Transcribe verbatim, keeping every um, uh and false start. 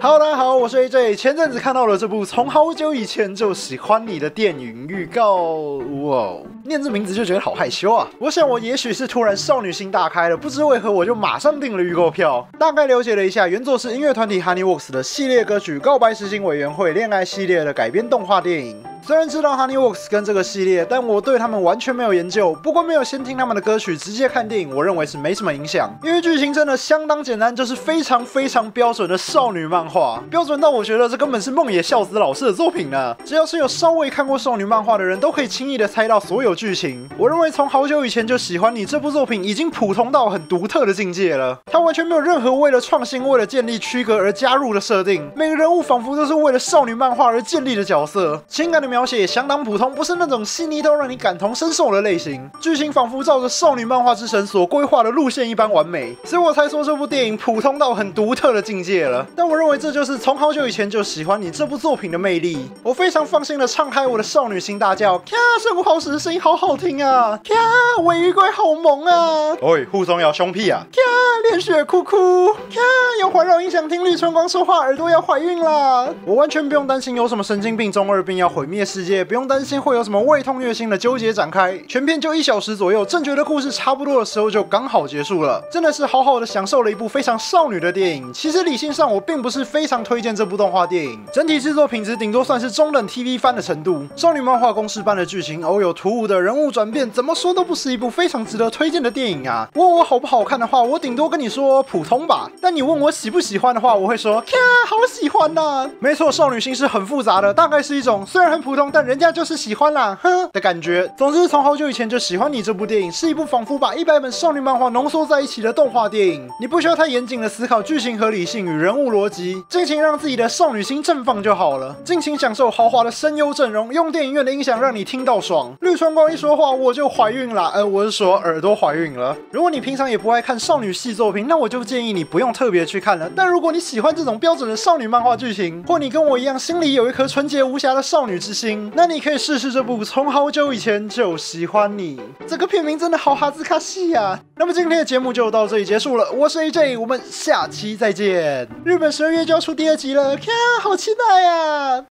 Hello， 大家好，我是 A J。前阵子看到了这部从好久以前就喜欢你的电影预告，哇，念这名字就觉得好害羞啊。我想我也许是突然少女心大开了，不知为何我就马上订了预购票。大概了解了一下，原作是音乐团体 Honeyworks 的系列歌曲《告白实行委员会》恋爱系列的改编动画电影。虽然知道 Honeyworks 跟这个系列，但我对他们完全没有研究。不过没有先听他们的歌曲，直接看电影，我认为是没什么影响，因为剧情真的相当简单，就是非常非常标准的少女漫画，标准到我觉得这根本是梦野孝子老师的作品呢。只要是有稍微看过少女漫画的人，都可以轻易的猜到所有剧情。我认为从好久以前就喜欢你这部作品已经普通到很独特的境界了，它完全没有任何为了创新、为了建立区隔而加入的设定，每个人物仿佛都是为了少女漫画而建立的角色，情感的描写也相当普通，不是那种细腻到让你感同身受的类型。剧情仿佛照着少女漫画之神所规划的路线一般完美，所以我才说这部电影普通到很独特的境界了。但我认为这就是从好久以前就喜欢你这部作品的魅力。我非常放心的唱开我的少女心大叫，咔，圣武好使的声音好好听啊，咔，尾鱼龟好萌啊，喂，护松瑶凶屁啊，咔，恋血哭哭，咔，用环绕音响听绿春光说话，耳朵要怀孕啦。我完全不用担心有什么神经病中二病要毁灭世界，不用担心会有什么胃痛虐心的纠结展开，全片就一小时左右，正觉得故事差不多的时候就刚好结束了，真的是好好的享受了一部非常少女的电影。其实理性上我并不是非常推荐这部动画电影，整体制作品质顶多算是中等 T V 番的程度，少女漫画公式般的剧情，偶有突兀的人物转变，怎么说都不是一部非常值得推荐的电影啊。问我好不好看的话，我顶多跟你说普通吧，但你问我喜不喜欢的话，我会说咔，好喜欢呐、啊。没错，少女心是很复杂的，大概是一种虽然很普通，但人家就是喜欢啦，哼的感觉。总之，从好久以前就喜欢你这部电影，是一部仿佛把一百本少女漫画浓缩在一起的动画电影。你不需要太严谨的思考剧情合理性与人物逻辑，尽情让自己的少女心绽放就好了。尽情享受豪华的声优阵容，用电影院的音响让你听到爽。绿川光一说话我就怀孕了，呃，我是说耳朵怀孕了。如果你平常也不爱看少女系作品，那我就建议你不用特别去看了。但如果你喜欢这种标准的少女漫画剧情，或你跟我一样心里有一颗纯洁无瑕的少女之心，那你可以试试这部从好久以前就喜欢你。这个片名真的好哈兹卡西呀！那么今天的节目就到这里结束了，我是 A J， 我们下期再见。日本十二月就要出第二集了，看，好期待呀！